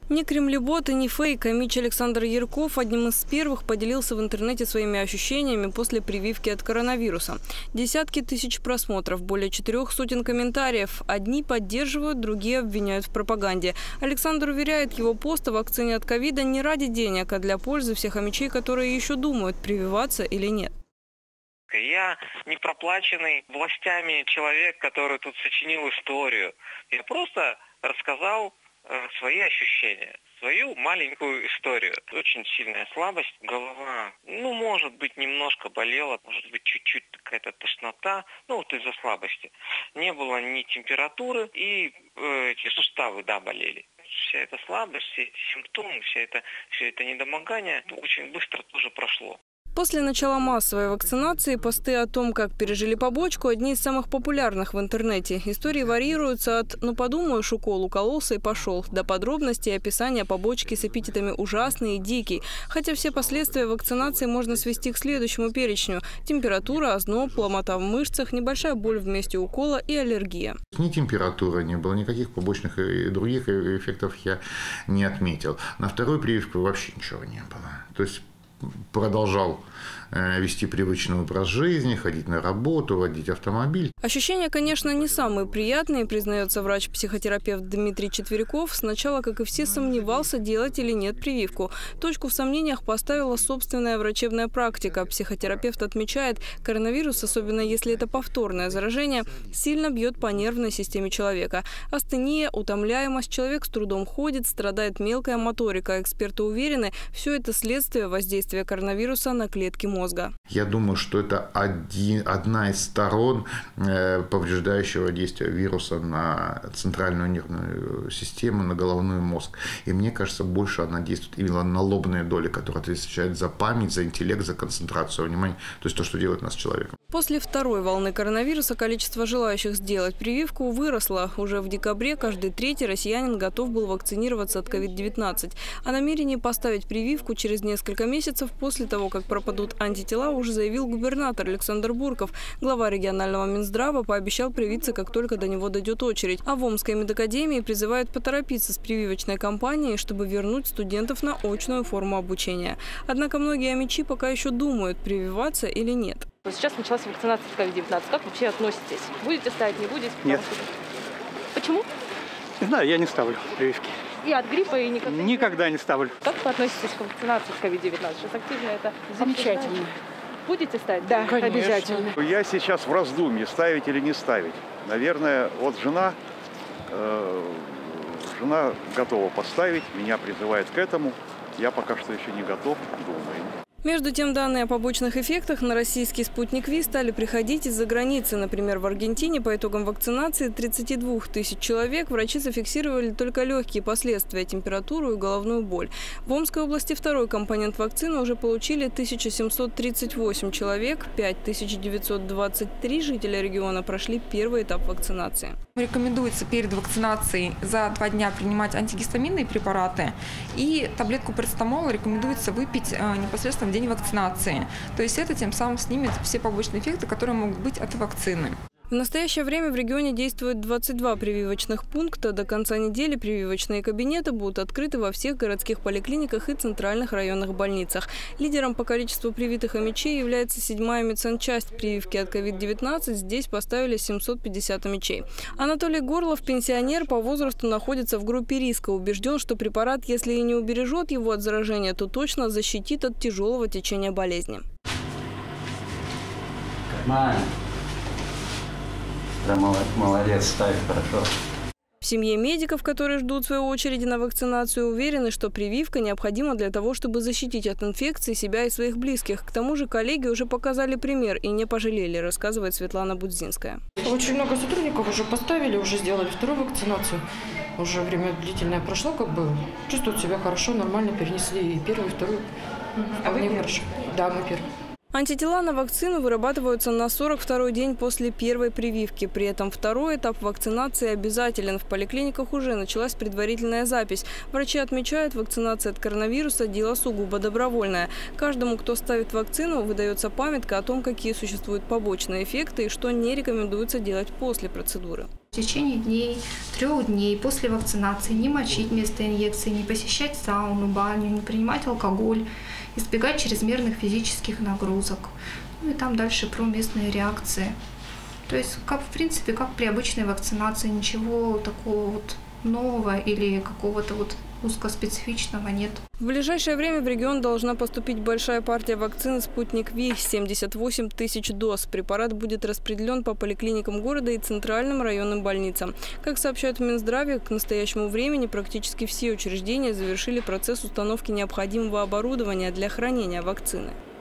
Ни кремлебот и ни фейк. Амич Александр Ярков одним из первых поделился в интернете своими ощущениями после прививки от коронавируса. Десятки тысяч просмотров, более 400 комментариев. Одни поддерживают, другие обвиняют в пропаганде. Александр уверяет, его пост о вакцине от ковида не ради денег, а для пользы всех амичей, которые еще думают, прививаться или нет. Я не проплаченный властями человек, который тут сочинил историю. Я просто рассказал свои ощущения, свою маленькую историю. Очень сильная слабость, голова, может быть, немножко болела, может быть, чуть-чуть какая-то тошнота, из-за слабости. Не было ни температуры, и эти суставы, болели. Вся эта слабость, все эти симптомы, все это недомогание очень быстро тоже прошло. После начала массовой вакцинации посты о том, как пережили побочку, одни из самых популярных в интернете. Истории варьируются от подумаешь, укол укололся и пошел», до подробностей и описания побочки с эпитетами «ужасный» и «дикий». Хотя все последствия вакцинации можно свести к следующему перечню: температура, озноб, ломота в мышцах, небольшая боль в месте укола и аллергия. Ни температуры не было, никаких побочных и других эффектов я не отметил. На второй прививке вообще ничего не было. То есть продолжал вести привычный образ жизни, ходить на работу, водить автомобиль. Ощущения, конечно, не самые приятные, признается врач-психотерапевт Дмитрий Четверяков. Сначала, как и все, сомневался, делать или нет прививку. Точку в сомнениях поставила собственная врачебная практика. Психотерапевт отмечает, коронавирус, особенно если это повторное заражение, сильно бьет по нервной системе человека. Астения, утомляемость, человек с трудом ходит, страдает мелкая моторика. Эксперты уверены, все это следствие воздействия коронавируса на клетки мозга. Я думаю, что это одна из сторон повреждающего действия вируса на центральную нервную систему, на головной мозг. И мне кажется, больше она действует именно на лобные доли, которые отвечают за память, за интеллект, за концентрацию внимания, то есть то, что делает нас человеком. После второй волны коронавируса количество желающих сделать прививку выросло. Уже в декабре каждый третий россиянин готов был вакцинироваться от COVID-19. О намерении поставить прививку через несколько месяцев после того, как пропадут антитела, уже заявил губернатор Александр Бурков. Глава регионального Минздрава пообещал привиться, как только до него дойдет очередь. А в Омской медакадемии призывают поторопиться с прививочной кампанией, чтобы вернуть студентов на очную форму обучения. Однако многие амичи пока еще думают, прививаться или нет. Сейчас началась вакцинация от COVID-19. Как вообще относитесь? Будете ставить, не будете? Нет. Почему? Не знаю, я не ставлю прививки. И от гриппа, и никогда? Никогда не ставлю. Как вы относитесь к вакцинации от COVID-19? Сейчас активно это замечательно. Будете ставить? Да, конечно. Обязательно. Я сейчас в раздумье, ставить или не ставить. Наверное, жена готова поставить, меня призывает к этому. Я пока что еще не готов, думаю. Между тем, данные о побочных эффектах на российский спутник ВИ стали приходить из-за границы. Например, в Аргентине по итогам вакцинации 32 тысяч человек врачи зафиксировали только легкие последствия – температуру и головную боль. В Омской области второй компонент вакцины уже получили 1738 человек, 5923 жителя региона прошли первый этап вакцинации. Рекомендуется перед вакцинацией за 2 дня принимать антигистаминные препараты, и таблетку парацетамола рекомендуется выпить непосредственно в день вакцинации. То есть это тем самым снимет все побочные эффекты, которые могут быть от вакцины. В настоящее время в регионе действует 22 прививочных пункта. До конца недели прививочные кабинеты будут открыты во всех городских поликлиниках и центральных районных больницах. Лидером по количеству привитых амичей является 7-я медсанчасть. Прививки от COVID-19 здесь поставили 750 амичей. Анатолий Горлов, пенсионер, по возрасту находится в группе риска. Убежден, что препарат, если и не убережет его от заражения, то точно защитит от тяжелого течения болезни. Да, молодец, ставь, хорошо. В семье медиков, которые ждут своей очереди на вакцинацию, уверены, что прививка необходима для того, чтобы защитить от инфекции себя и своих близких. К тому же коллеги уже показали пример и не пожалели, рассказывает Светлана Будзинская. Очень много сотрудников уже поставили, уже сделали вторую вакцинацию. Уже время длительное прошло, чувствуют себя хорошо, нормально, перенесли и первую, и вторую. А вы хорошо. Да, мы первые. Антитела на вакцину вырабатываются на 42-й день после первой прививки. При этом второй этап вакцинации обязателен. В поликлиниках уже началась предварительная запись. Врачи отмечают, вакцинация от коронавируса – дело сугубо добровольное. Каждому, кто ставит вакцину, выдается памятка о том, какие существуют побочные эффекты и что не рекомендуется делать после процедуры. В течение 3 дней после вакцинации не мочить место инъекции, не посещать сауну, баню, не принимать алкоголь, избегать чрезмерных физических нагрузок. Ну и там дальше про местные реакции. То есть, как в принципе, как при обычной вакцинации, ничего такого вот нового или какого-то вот узкоспецифичного нет. В ближайшее время в регион должна поступить большая партия вакцины «Спутник Ви» – 78 тысяч доз. Препарат будет распределен по поликлиникам города и центральным районным больницам. Как сообщают в Минздраве, к настоящему времени практически все учреждения завершили процесс установки необходимого оборудования для хранения вакцины.